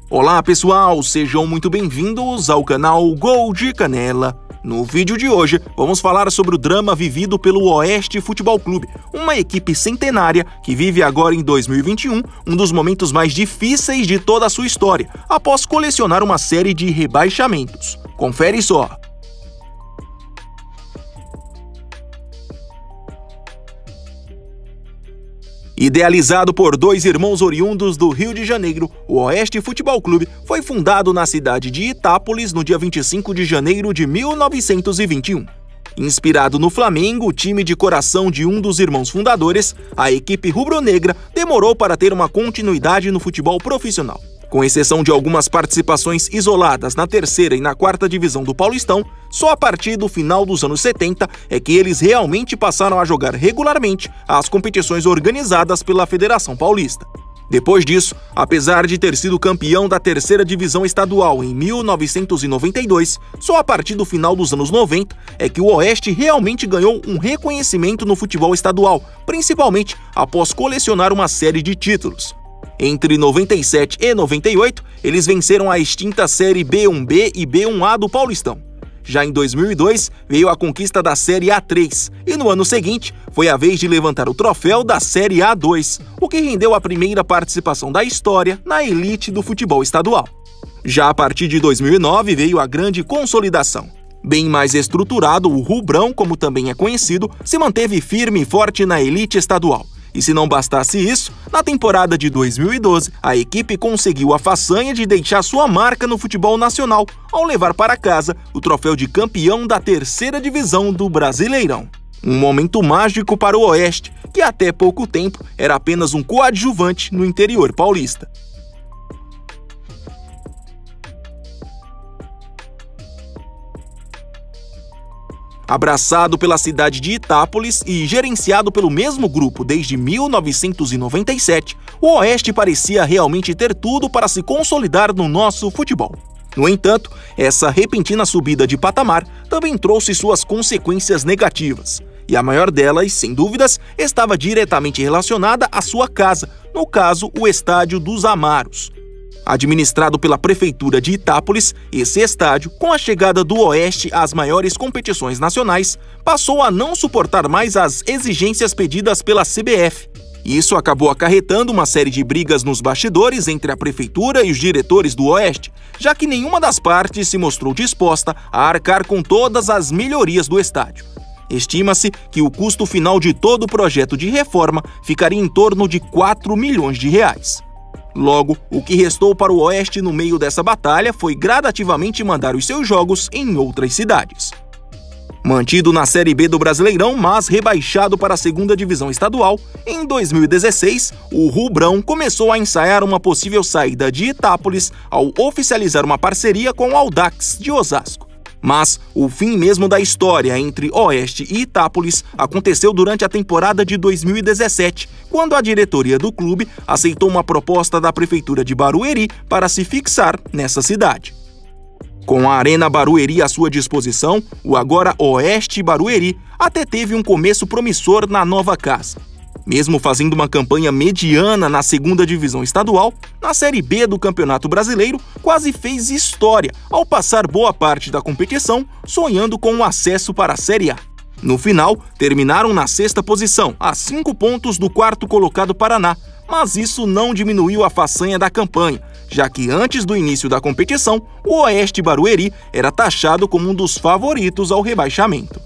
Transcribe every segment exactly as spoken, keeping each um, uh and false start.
Olá pessoal, sejam muito bem-vindos ao canal Gol de Canela. No vídeo de hoje, vamos falar sobre o drama vivido pelo Oeste Futebol Clube, uma equipe centenária que vive agora em dois mil e vinte e um um dos momentos mais difíceis de toda a sua história, após colecionar uma série de rebaixamentos. Confere só! Idealizado por dois irmãos oriundos do Rio de Janeiro, o Oeste Futebol Clube foi fundado na cidade de Itápolis no dia vinte e cinco de janeiro de mil novecentos e vinte e um. Inspirado no Flamengo, o time de coração de um dos irmãos fundadores, a equipe rubro-negra demorou para ter uma continuidade no futebol profissional. Com exceção de algumas participações isoladas na terceira e na quarta divisão do Paulistão, só a partir do final dos anos setenta é que eles realmente passaram a jogar regularmente as competições organizadas pela Federação Paulista. Depois disso, apesar de ter sido campeão da terceira divisão estadual em mil novecentos e noventa e dois, só a partir do final dos anos noventa é que o Oeste realmente ganhou um reconhecimento no futebol estadual, principalmente após colecionar uma série de títulos. Entre noventa e sete e noventa e oito, eles venceram a extinta Série B um B e B um A do Paulistão. Já em dois mil e dois, veio a conquista da Série A três, e no ano seguinte, foi a vez de levantar o troféu da Série A dois, o que rendeu a primeira participação da história na elite do futebol estadual. Já a partir de dois mil e nove, veio a grande consolidação. Bem mais estruturado, o Rubrão, como também é conhecido, se manteve firme e forte na elite estadual. E se não bastasse isso, na temporada de dois mil e doze, a equipe conseguiu a façanha de deixar sua marca no futebol nacional, ao levar para casa o troféu de campeão da terceira divisão do Brasileirão. Um momento mágico para o Oeste, que até pouco tempo era apenas um coadjuvante no interior paulista. Abraçado pela cidade de Itápolis e gerenciado pelo mesmo grupo desde mil novecentos e noventa e sete, o Oeste parecia realmente ter tudo para se consolidar no nosso futebol. No entanto, essa repentina subida de patamar também trouxe suas consequências negativas, e a maior delas, sem dúvidas, estava diretamente relacionada à sua casa, no caso, o Estádio dos Amaros. Administrado pela Prefeitura de Itápolis, esse estádio, com a chegada do Oeste às maiores competições nacionais, passou a não suportar mais as exigências pedidas pela C B F. Isso acabou acarretando uma série de brigas nos bastidores entre a Prefeitura e os diretores do Oeste, já que nenhuma das partes se mostrou disposta a arcar com todas as melhorias do estádio. Estima-se que o custo final de todo o projeto de reforma ficaria em torno de quatro milhões de reais. Logo, o que restou para o Oeste no meio dessa batalha foi gradativamente mandar os seus jogos em outras cidades. Mantido na Série B do Brasileirão, mas rebaixado para a segunda divisão estadual, em dois mil e dezesseis, o Rubrão começou a ensaiar uma possível saída de Itápolis ao oficializar uma parceria com o Audax de Osasco. Mas o fim mesmo da história entre Oeste e Itápolis aconteceu durante a temporada de dois mil e dezessete, quando a diretoria do clube aceitou uma proposta da Prefeitura de Barueri para se fixar nessa cidade. Com a Arena Barueri à sua disposição, o agora Oeste Barueri até teve um começo promissor na nova casa. Mesmo fazendo uma campanha mediana na segunda divisão estadual, na Série B do Campeonato Brasileiro, quase fez história ao passar boa parte da competição sonhando com o acesso para a Série A. No final, terminaram na sexta posição, a cinco pontos do quarto colocado Paraná, mas isso não diminuiu a façanha da campanha, já que antes do início da competição, o Oeste Barueri era taxado como um dos favoritos ao rebaixamento.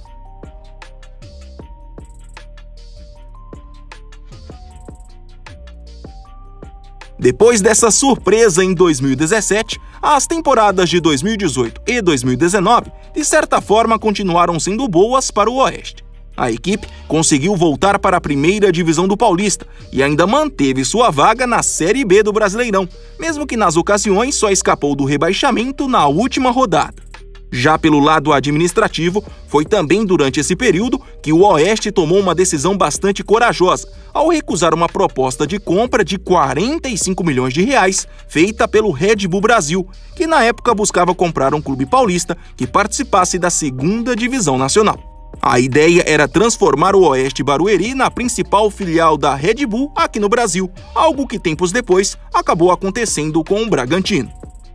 Depois dessa surpresa em dois mil e dezessete, as temporadas de dois mil e dezoito e dois mil e dezenove, de certa forma, continuaram sendo boas para o Oeste. A equipe conseguiu voltar para a primeira divisão do Paulista e ainda manteve sua vaga na Série B do Brasileirão, mesmo que nas ocasiões só escapou do rebaixamento na última rodada. Já pelo lado administrativo, foi também durante esse período que o Oeste tomou uma decisão bastante corajosa, ao recusar uma proposta de compra de quarenta e cinco milhões de reais feita pelo Red Bull Brasil, que na época buscava comprar um clube paulista que participasse da segunda divisão nacional. A ideia era transformar o Oeste Barueri na principal filial da Red Bull aqui no Brasil, algo que tempos depois acabou acontecendo com o Bragantino.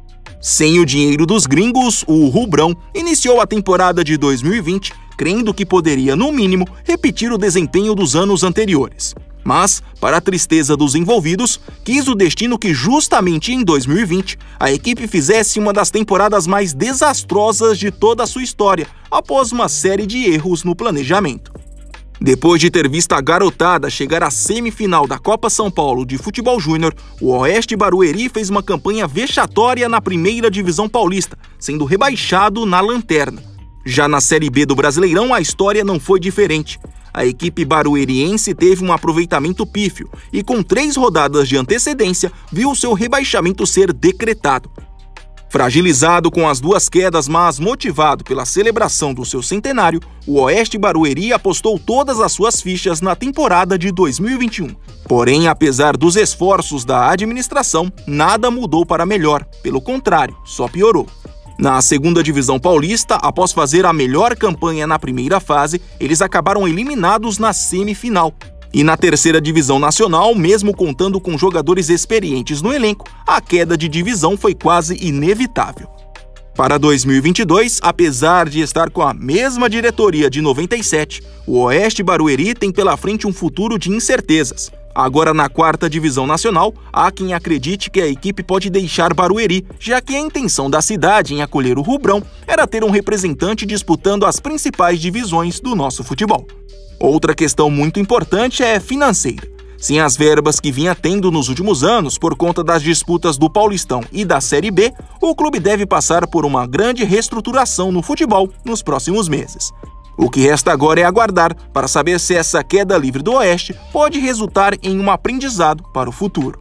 Sem o dinheiro dos gringos, o Rubrão iniciou a temporada de dois mil e vinte crendo que poderia, no mínimo, repetir o desempenho dos anos anteriores. Mas, para a tristeza dos envolvidos, quis o destino que justamente em dois mil e vinte a equipe fizesse uma das temporadas mais desastrosas de toda a sua história, após uma série de erros no planejamento. Depois de ter visto a garotada chegar à semifinal da Copa São Paulo de Futebol Júnior, o Oeste Barueri fez uma campanha vexatória na primeira divisão paulista, sendo rebaixado na lanterna. Já na Série B do Brasileirão, a história não foi diferente. A equipe barueriense teve um aproveitamento pífio e, com três rodadas de antecedência, viu seu rebaixamento ser decretado. Fragilizado com as duas quedas, mas motivado pela celebração do seu centenário, o Oeste Barueri apostou todas as suas fichas na temporada de dois mil e vinte e um. Porém, apesar dos esforços da administração, nada mudou para melhor, pelo contrário, só piorou. Na segunda divisão paulista, após fazer a melhor campanha na primeira fase, eles acabaram eliminados na semifinal. E na terceira divisão nacional, mesmo contando com jogadores experientes no elenco, a queda de divisão foi quase inevitável. Para dois mil e vinte e dois, apesar de estar com a mesma diretoria de noventa e sete, o Oeste Barueri tem pela frente um futuro de incertezas. Agora, na quarta divisão nacional, há quem acredite que a equipe pode deixar Barueri, já que a intenção da cidade em acolher o Rubrão era ter um representante disputando as principais divisões do nosso futebol. Outra questão muito importante é financeira. Sem as verbas que vinha tendo nos últimos anos por conta das disputas do Paulistão e da Série B, o clube deve passar por uma grande reestruturação no futebol nos próximos meses. O que resta agora é aguardar para saber se essa queda livre do Oeste pode resultar em um aprendizado para o futuro.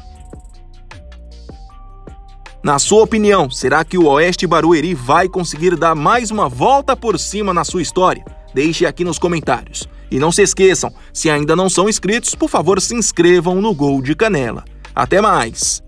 Na sua opinião, será que o Oeste Barueri vai conseguir dar mais uma volta por cima na sua história? Deixe aqui nos comentários. E não se esqueçam, se ainda não são inscritos, por favor se inscrevam no Gol de Canela. Até mais!